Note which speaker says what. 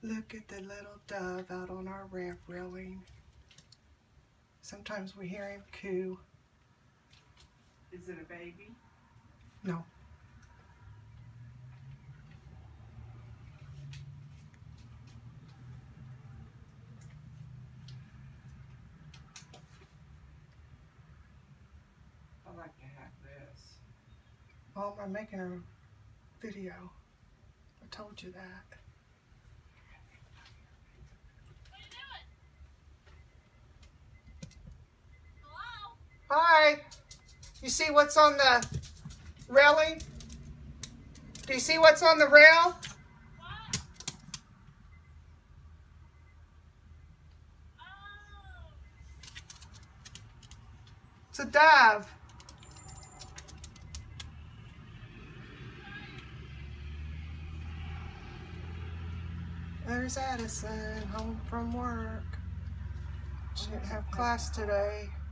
Speaker 1: Look at the little dove out on our ramp railing. Sometimes we hear him coo.
Speaker 2: Is it a baby?
Speaker 1: No.
Speaker 2: I like to have this.
Speaker 1: Well, I'm making a video. I told you that.
Speaker 3: What are you doing? Hello?
Speaker 1: Hi. You see what's on the railing? Do you see what's on the rail?
Speaker 3: What? Oh.
Speaker 1: It's a dove. There's Addison home from work. She didn't have class today.